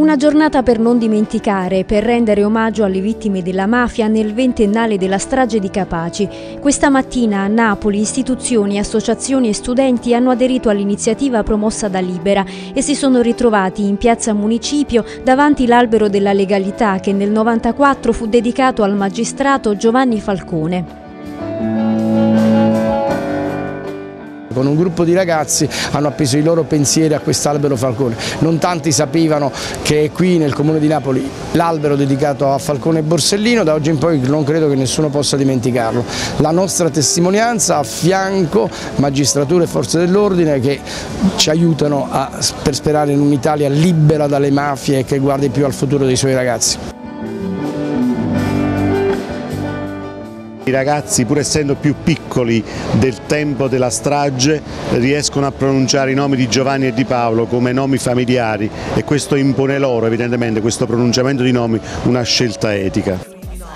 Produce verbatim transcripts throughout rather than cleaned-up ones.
Una giornata per non dimenticare, per rendere omaggio alle vittime della mafia nel ventennale della strage di Capaci. Questa mattina a Napoli istituzioni, associazioni e studenti hanno aderito all'iniziativa promossa da Libera e si sono ritrovati in piazza Municipio davanti l'albero della legalità che nel novantaquattro fu dedicato al magistrato Giovanni Falcone. Con un gruppo di ragazzi hanno appeso i loro pensieri a quest'albero Falcone. Non tanti sapevano che qui nel comune di Napoli l'albero dedicato a Falcone e Borsellino, da oggi in poi non credo che nessuno possa dimenticarlo. La nostra testimonianza a fianco magistratura e forze dell'ordine che ci aiutano a, per sperare in un'Italia libera dalle mafie e che guardi più al futuro dei suoi ragazzi. I ragazzi, pur essendo più piccoli del tempo della strage, riescono a pronunciare i nomi di Giovanni e di Paolo come nomi familiari e questo impone loro, evidentemente, questo pronunciamento di nomi, una scelta etica.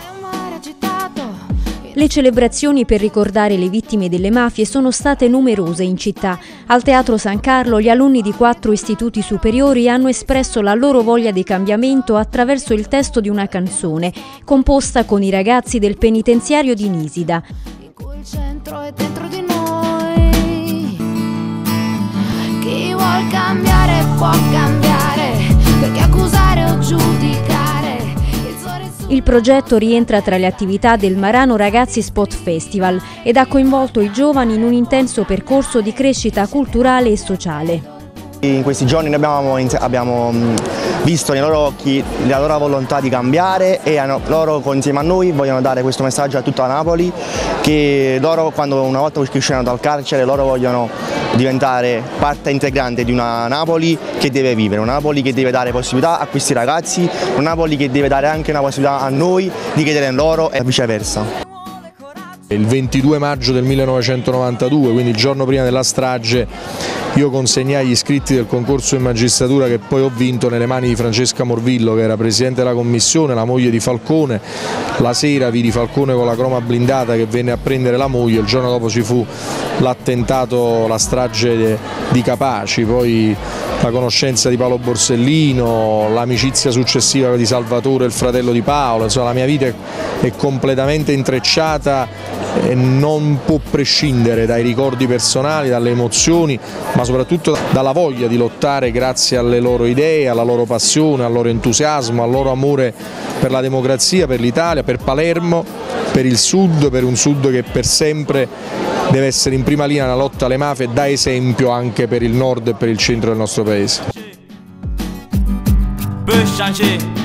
Le celebrazioni per ricordare le vittime delle mafie sono state numerose in città. Al Teatro San Carlo gli alunni di quattro istituti superiori hanno espresso la loro voglia di cambiamento attraverso il testo di una canzone, composta con i ragazzi del penitenziario di Nisida. Il centro è dentro di noi. Chi vuol cambiare può cambiare, perché accusare o giudicare. Il progetto rientra tra le attività del Marano Ragazzi Spot Festival ed ha coinvolto i giovani in un intenso percorso di crescita culturale e sociale. In questi giorni noi abbiamo, abbiamo visto nei loro occhi la loro volontà di cambiare e hanno, loro insieme a noi vogliono dare questo messaggio a tutta Napoli, che loro quando una volta usciranno dal carcere loro vogliono diventare parte integrante di una Napoli che deve vivere, una Napoli che deve dare possibilità a questi ragazzi, una Napoli che deve dare anche una possibilità a noi di chiedere a loro e viceversa. Il ventidue maggio del millenovecentonovantadue, quindi il giorno prima della strage, io consegnai gli iscritti del concorso in magistratura che poi ho vinto nelle mani di Francesca Morvillo, che era presidente della commissione, la moglie di Falcone. La sera vidi Falcone con la croma blindata che venne a prendere la moglie, il giorno dopo ci fu l'attentato, la strage di Capaci, poi la conoscenza di Paolo Borsellino, l'amicizia successiva di Salvatore, il fratello di Paolo. Insomma, la mia vita è completamente intrecciata e non può prescindere dai ricordi personali, dalle emozioni, ma soprattutto dalla voglia di lottare grazie alle loro idee, alla loro passione, al loro entusiasmo, al loro amore per la democrazia, per l'Italia, per Palermo, per il Sud, per un Sud che per sempre deve essere in prima linea nella lotta alle mafie e da esempio anche per il Nord e per il centro del nostro Paese.